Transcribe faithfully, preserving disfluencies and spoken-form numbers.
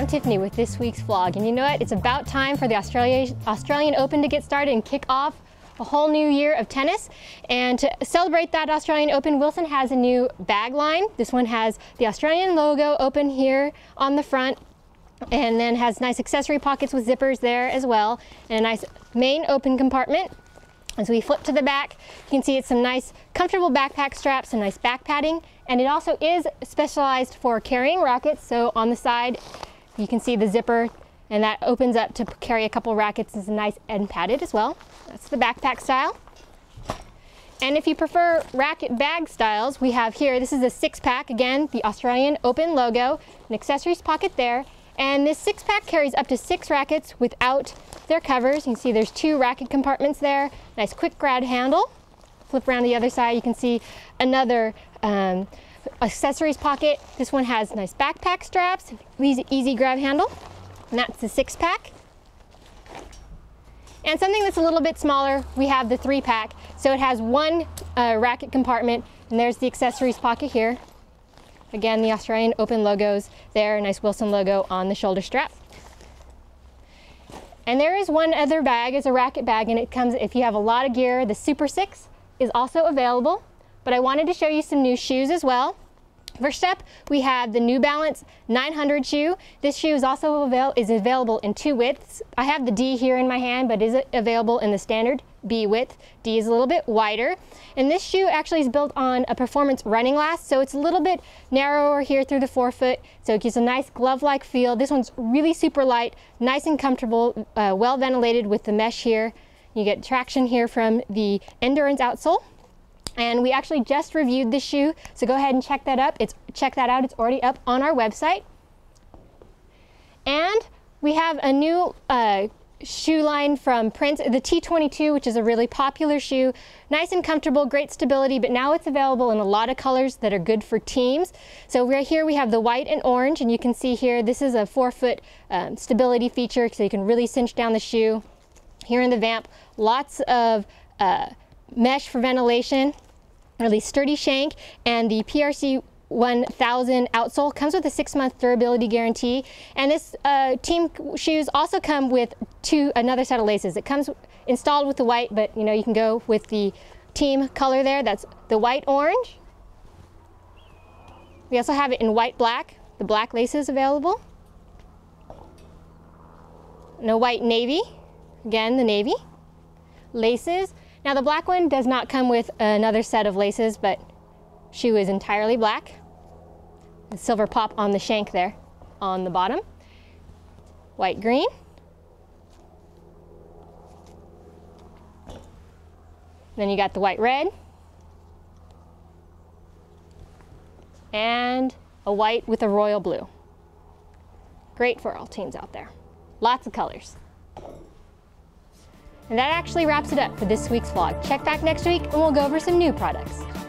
I'm Tiffany with this week's vlog, and you know what? It's about time for the Australia, Australian Open to get started and kick off a whole new year of tennis. And to celebrate that Australian Open, Wilson has a new bag line. This one has the Australian logo open here on the front, and then has nice accessory pockets with zippers there as well, and a nice main open compartment. As we flip to the back, you can see it's some nice comfortable backpack straps, some nice back padding, and it also is specialized for carrying rackets. So on the side you can see the zipper, and that opens up to carry a couple rackets. It's nice and padded as well. That's the backpack style. And if you prefer racket bag styles, we have here, this is a six pack, again the Australian Open logo, an accessories pocket there. And this six pack carries up to six rackets without their covers. You can see there's two racket compartments there. Nice quick grab handle. Flip around the other side, you can see another um, accessories pocket. This one has nice backpack straps, easy, easy grab handle. And that's the six pack. And something that's a little bit smaller, we have the three pack. So it has one uh, racket compartment, and there's the accessories pocket here. Again, the Australian Open logos there, a nice Wilson logo on the shoulder strap. And there is one other bag, it's a racket bag, and it comes, if you have a lot of gear, the Super six is also available. But I wanted to show you some new shoes as well. First up, we have the New Balance nine hundred shoe. This shoe is also avail is available in two widths. I have the D here in my hand, but is available in the standard B width. D is a little bit wider. And this shoe actually is built on a performance running last, so it's a little bit narrower here through the forefoot, so it gives a nice glove-like feel. This one's really super light, nice and comfortable, uh, well ventilated with the mesh here. You get traction here from the Endurance outsole. And we actually just reviewed this shoe, so go ahead and check that up. It's check that out. It's already up on our website. And we have a new uh, shoe line from Prince, the T twenty-two, which is a really popular shoe. Nice and comfortable, great stability, but now it's available in a lot of colors that are good for teams. So right here we have the white and orange, and you can see here this is a four-foot um, stability feature, so you can really cinch down the shoe. Here in the vamp, lots of uh, mesh for ventilation, really sturdy shank, and the P R C one thousand outsole comes with a six month durability guarantee. And this uh, team shoes also come with two another set of laces. It comes installed with the white, but you know you can go with the team color there. That's the white orange. We also have it in white black. The black laces available. No white navy. Again, the navy laces. Now the black one does not come with another set of laces, but shoe is entirely black. The silver pop on the shank there on the bottom. White green. Then you got the white red. And a white with a royal blue. Great for all teams out there. Lots of colors. And that actually wraps it up for this week's vlog. Check back next week and we'll go over some new products.